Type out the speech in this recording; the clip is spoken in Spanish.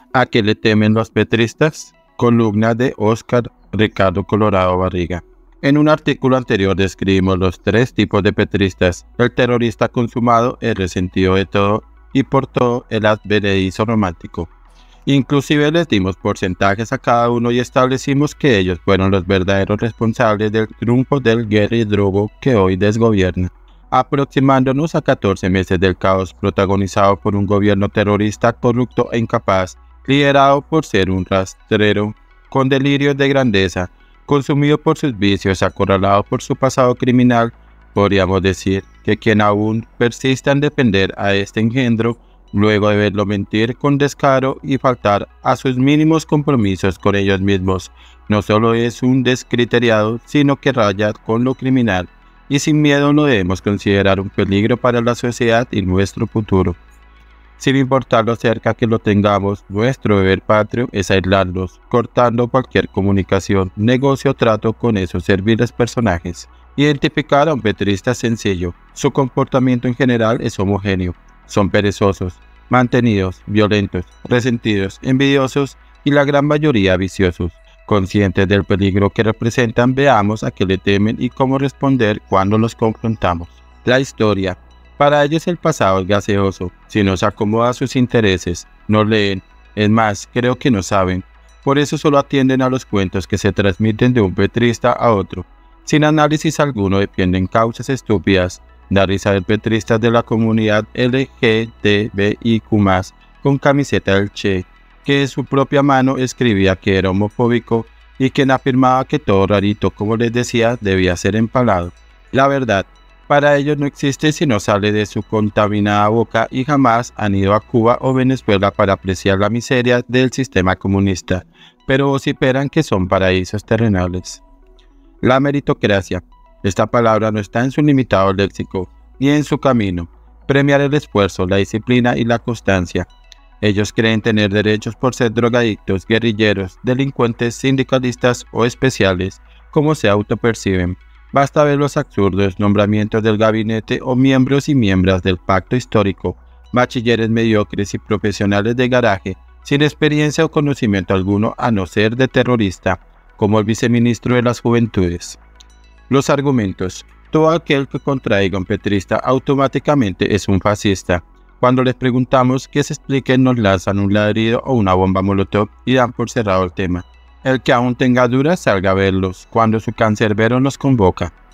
¿A qué le temen los petristas? Columna de Óscar Ricardo Colorado Barriga. En un artículo anterior describimos los tres tipos de petristas: el terrorista consumado, el resentido de todo y por todo, el advenedizo romántico. Inclusive les dimos porcentajes a cada uno y establecimos que ellos fueron los verdaderos responsables del triunfo del guerrillero que hoy desgobierna. Aproximándonos a 14 meses del caos protagonizado por un gobierno terrorista corrupto e incapaz, liderado por ser un rastrero con delirios de grandeza, consumido por sus vicios, acorralado por su pasado criminal, podríamos decir que quien aún persista en defender a este engendro, luego de verlo mentir con descaro y faltar a sus mínimos compromisos con ellos mismos, no solo es un descriteriado, sino que raya con lo criminal, y sin miedo lo debemos considerar un peligro para la sociedad y nuestro futuro. Sin importar lo cerca que lo tengamos, nuestro deber patrio es aislarlos, cortando cualquier comunicación, negocio o trato con esos serviles personajes. Identificar a un petrista es sencillo. Su comportamiento en general es homogéneo. Son perezosos, mantenidos, violentos, resentidos, envidiosos y la gran mayoría viciosos. Conscientes del peligro que representan, veamos a qué le temen y cómo responder cuando los confrontamos. La historia. Para ellos el pasado es gaseoso. Si no se acomoda a sus intereses, no leen. Es más, creo que no saben. Por eso solo atienden a los cuentos que se transmiten de un petrista a otro. Sin análisis alguno defienden causas estúpidas. Da risa de petristas de la comunidad LGTBIQ+, con camiseta del Che, que de su propia mano escribía que era homofóbico y quien afirmaba que todo rarito, como les decía, debía ser empalado. La verdad, para ellos no existe si no sale de su contaminada boca y jamás han ido a Cuba o Venezuela para apreciar la miseria del sistema comunista, pero vociferan que son paraísos terrenales. La meritocracia. Esta palabra no está en su limitado léxico, ni en su camino. Premiar el esfuerzo, la disciplina y la constancia. Ellos creen tener derechos por ser drogadictos, guerrilleros, delincuentes, sindicalistas o especiales, como se autoperciben. Basta ver los absurdos nombramientos del gabinete o miembros y miembros del pacto histórico, bachilleres mediocres y profesionales de garaje, sin experiencia o conocimiento alguno a no ser de terrorista, como el viceministro de las Juventudes. Los argumentos. Todo aquel que contraiga a un petrista automáticamente es un fascista. Cuando les preguntamos que se expliquen, nos lanzan un ladrido o una bomba molotov y dan por cerrado el tema. El que aún tenga dudas salga a verlos cuando su cancerbero nos convoca.